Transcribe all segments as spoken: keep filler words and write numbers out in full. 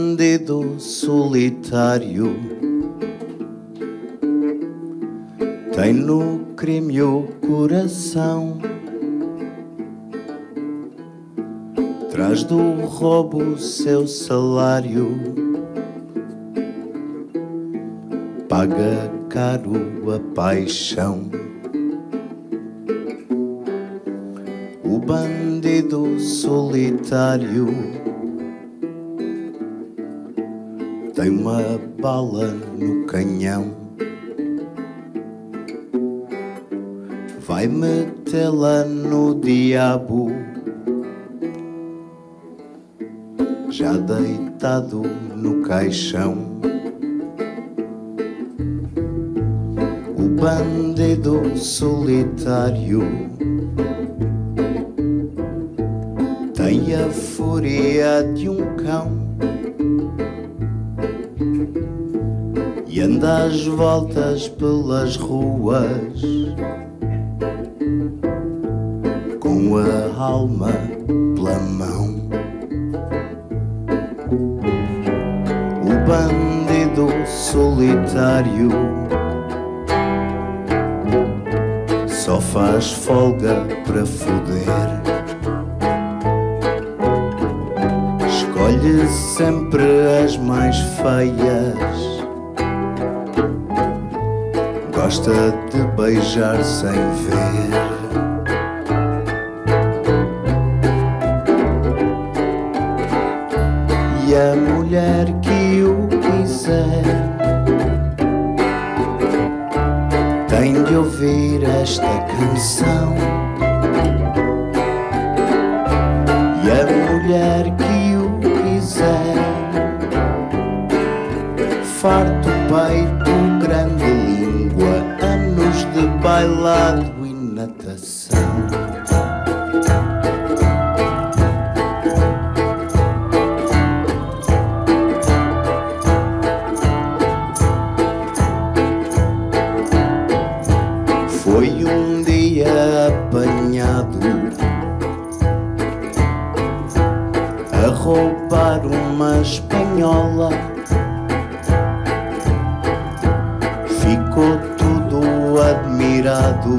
bandido solitário tem no crime o coração. Traz do roubo seu salário, paga caro a paixão. O bandido solitário tem uma bala no canhão, vai metê-la no diabo, já deitado no caixão. O bandido solitário tem a fúria de um cão e anda às voltas pelas ruas com a alma pela mão. O bandido solitário só faz folga para foder, escolhe sempre as mais feias, gosta de beijar sem ver. E a mulher que o quiser tem de ouvir esta canção. E a mulher que o quiser, farto peito, grande língua, anos de bailado e natação. Foi um dia apanhado a roubar uma espanhola, ficou tudo admirado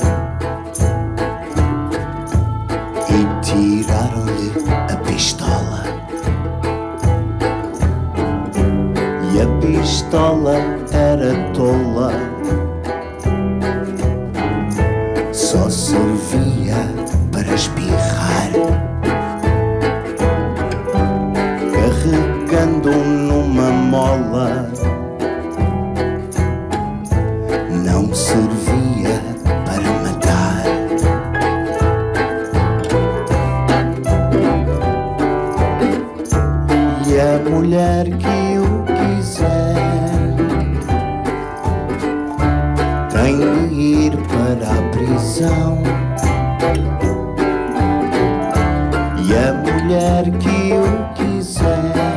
e tiraram-lhe a pistola. E a pistola era tola, só servia para espirrar, carregando numa mola, não servia para matar. E a mulher que o quiser tem de ir para a prisão. E a mulher que o quiser,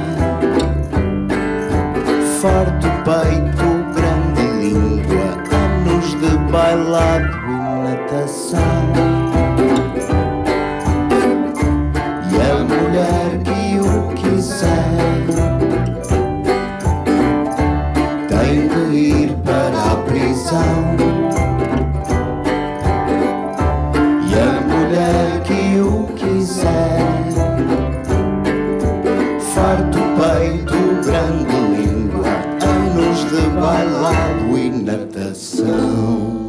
farto peito, grande língua, anos de bailado e natação. E a mulher que o quiser tem de ir para a prisão. E a mulher que o quiser, farto peito, grande língua, anos de bailado e natação.